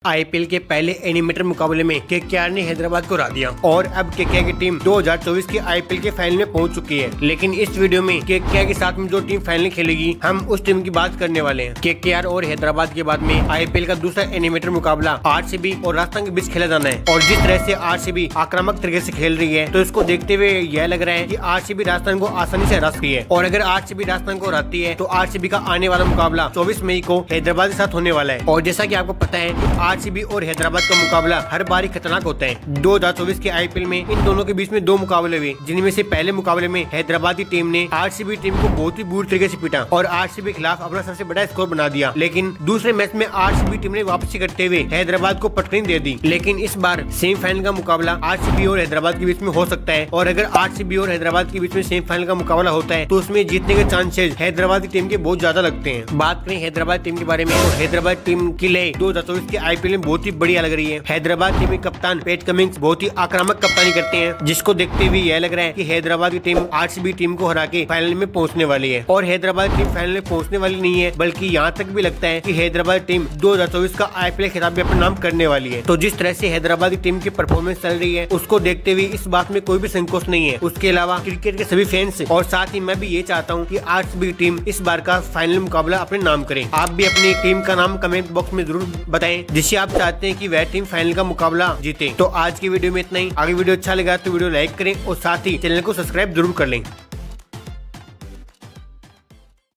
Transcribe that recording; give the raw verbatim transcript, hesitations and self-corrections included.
IPL के पहले animator मुकाबले में केकेआर ने हैदराबाद को हरा दिया और अब केकेआर की टीम दो हज़ार चौबीस के आईपीएल के फाइनल में पहुंच चुकी है। लेकिन इस वीडियो में केकेआर के साथ में जो टीम फाइनल खेलेगी हम उस टीम की बात करने वाले हैं। केकेआर और हैदराबाद के बाद में आईपीएल का दूसरा एनिमेटर मुकाबला आरसीबी और राजस्थान के बीच खेला जाना है और जिस तरह से आरसीबी आक्रामक तरीके से खेल रही है तो इसको देखते हुए यह लग रहा है कि आरसीबी राजस्थान को आसानी से हरा सकती है और अगर आरसीबी राजस्थान को हराती है तो आरसीबी का आने वाला मुकाबला चौबीस मई को हैदराबाद के साथ होने वाला है। और जैसा कि आपको पता है आरसीबी और हैदराबाद का मुकाबला हर बार ही खतरनाक होता है। दो हज़ार चौबीस के आईपीएल में इन दोनों के बीच में दो मुकाबले हुए, जिनमें से पहले मुकाबले में हैदराबाद की टीम ने आरसीबी टीम को बहुत ही बुरी तरीके से पीटा और आरसीबी के खिलाफ अपना सबसे बड़ा स्कोर बना दिया। लेकिन दूसरे मैच में आरसीबी टीम ने वापसी करते हुए हैदराबाद को पटकनी दे दी। लेकिन इस बार सेमीफाइनल का मुकाबला आरसीबी और हैदराबाद के बीच में हो सकता है और अगर आरसीबी और हैदराबाद के बीच में सेमीफाइनल का मुकाबला होता है तो उसमें जीतने के चांसेस हैदराबाद की टीम के बहुत ज्यादा लगते हैं। बात करें हैदराबाद टीम के बारे में तो हैदराबाद टीम के लिए दो हज़ार चौबीस के आईपीएल में बहुत ही बढ़िया लग रही है। हैदराबाद टीम के कप्तान पैट कमिंस बहुत ही आक्रामक कप्तानी करते हैं, जिसको देखते हुए यह लग रहा है कि हैदराबाद की टीम आरसीबी टीम को हरा के फाइनल में पहुंचने वाली है। और हैदराबाद टीम फाइनल में पहुंचने वाली नहीं है, बल्कि यहाँ तक भी लगता है कि हैदराबाद टीम दो हज़ार चौबीस का आईपीएल खिताब भी अपना नाम करने वाली है। तो जिस तरह से हैदराबाद की टीम की परफॉर्मेंस चल रही है उसको देखते हुए इस बात में कोई भी संकोच नहीं है। उसके अलावा क्रिकेट के सभी फैंस और साथ ही मैं भी ये चाहता हूँ कि आरसीबी टीम इस बार का फाइनल मुकाबला अपने नाम करे। आप भी अपनी टीम का नाम कमेंट बॉक्स में जरूर बताएं जिससे आप चाहते हैं कि वह टीम फाइनल का मुकाबला जीते। तो आज की वीडियो में इतना ही। आगे वीडियो अच्छा लगा तो वीडियो लाइक करें और साथ ही चैनल को सब्सक्राइब जरूर कर लें।